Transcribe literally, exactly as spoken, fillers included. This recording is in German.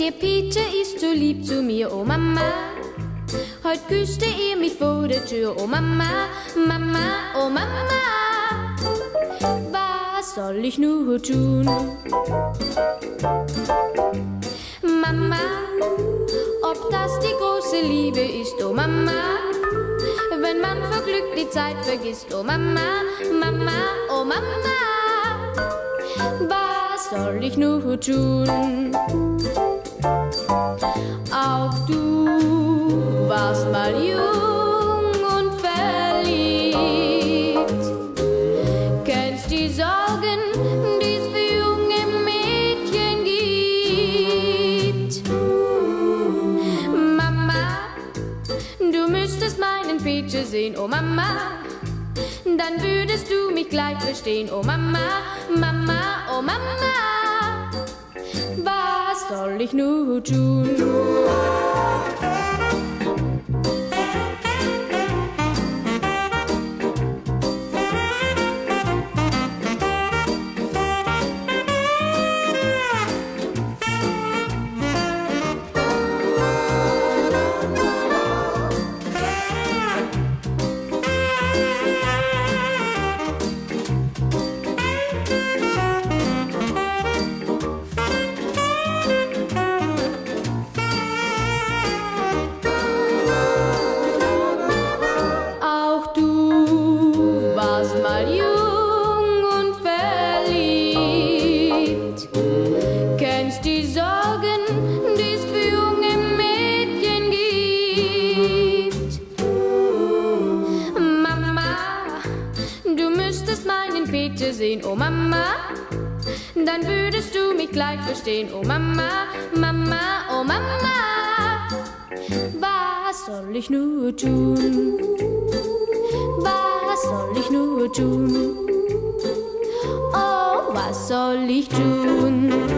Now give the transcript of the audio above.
ihr Peter ist so lieb zu mir, oh Mama. Heut küsste ihr mich vor der Tür, oh Mama, Mama, oh Mama. Was soll ich nur tun? Mama, ob das die große Liebe ist, oh Mama. Wenn man vor Glück die Zeit vergisst, oh Mama, Mama, oh Mama. Was soll ich nur tun? Auch du warst mal jung und verliebt, kennst die Sorgen, die es für junge Mädchen gibt. Mama, du müsstest meinen Peter sehen, oh Mama, dann würdest du mich gleich verstehen, oh Mama, Mama, oh Mama. Was soll ich nur tun? Mal jung und verliebt, kennst die Sorgen, die es für junge Mädchen gibt. Mama, du müsstest meinen Peter sehen, oh Mama, dann würdest du mich gleich verstehen, oh Mama, Mama, oh Mama. Was soll ich nur tun? Was soll ich nur tun? Oh, was soll ich tun?